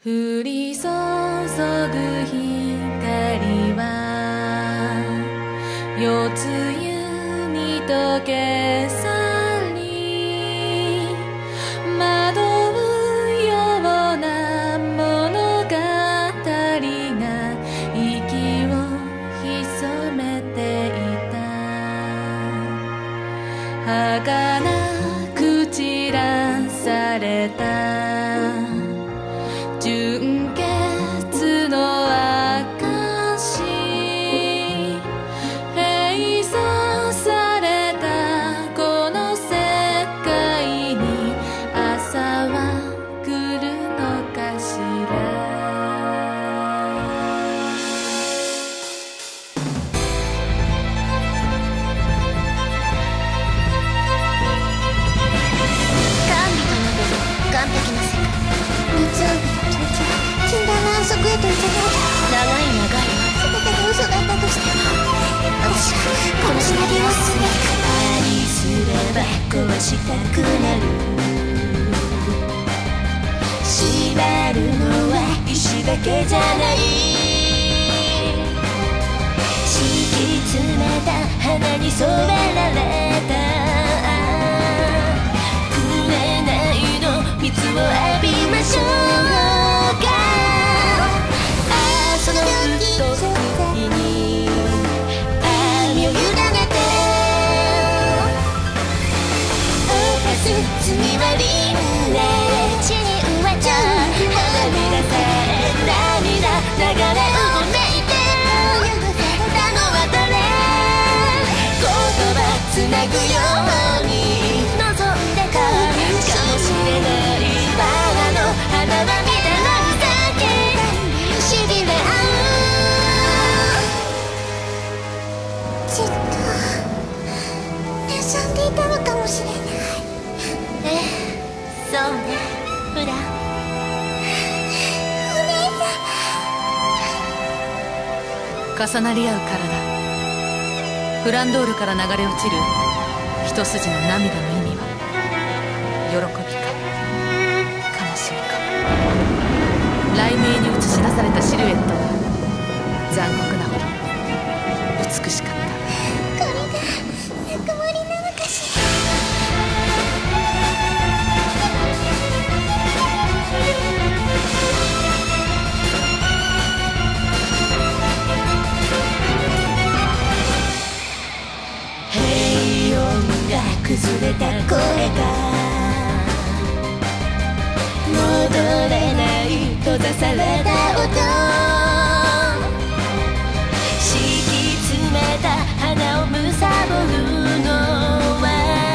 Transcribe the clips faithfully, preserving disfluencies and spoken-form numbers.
降り注ぐ光は夜露に溶け去り惑うような物語が息を潜めていた。儚く散らされた純潔の証、閉鎖されたこの世界に朝は来るのかしら。 甘美となどの完璧な世界、日曜日の東京、禁断の安息へといざない長い長い全てが嘘だったとしても、私はこのシナリオを進める。 愛すれば壊したくなる。縛るのは石だけじゃない。敷き詰めた花に染められた紅の蜜を浴びましょうか。ああそのフットフリに愛を委ねて犯す罪は輪廻地に植えた花びらさえ涙流れうめいてたのは誰。言葉つなぐように望んでたかもしれない。バラの花は見たらに咲けしびれ合う。 きっと望んでいたのかもしれない。 ええ、そうね、フラン。 お姉重なり合う体、フランドールから流れ落ちる一筋の涙の意味は喜びか悲しみか。雷鳴に映し出されたシルエットは残酷なほど美しかった。 さん、これがぬくもりなのかしら。 平穏が崩れた声が戻れない閉ざされた音、敷き詰めた花を貪るのは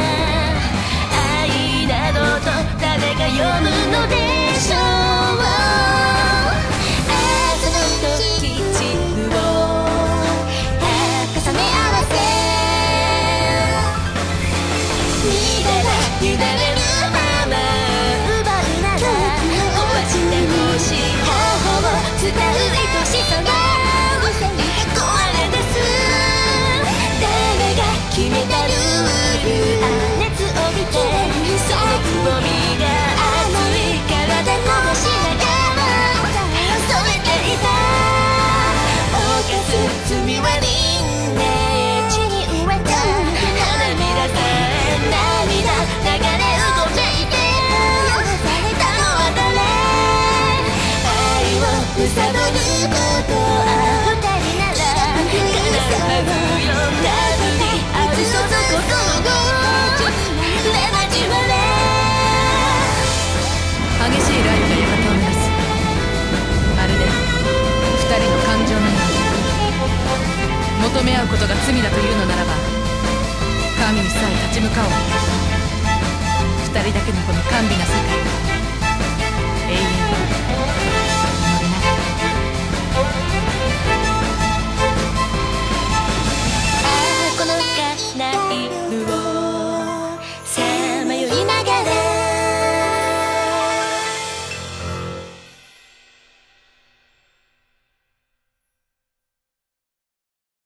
愛などと誰が読むのでしょう。ああその時地図を重ね合わせ見れば委ねるまま奪うなら壊してほしい頬を伝う愛しさが壊れです。誰が決めたルール、熱を帯びてそのくぼみが熱い体こぼしながら添えていた。犯す罪は輪廻地に植えた花びらさえ涙流れうごめいてたのは誰。愛を貪ることは二人なら叶うはずよ。なぶりあるその心をレマジまれ。 激しい雷雨が館を濡らす。まるで二人の感情のように。求め合うことが罪だというのならば神にさえ立ち向かおう。二人だけのこの甘美な世界、永遠に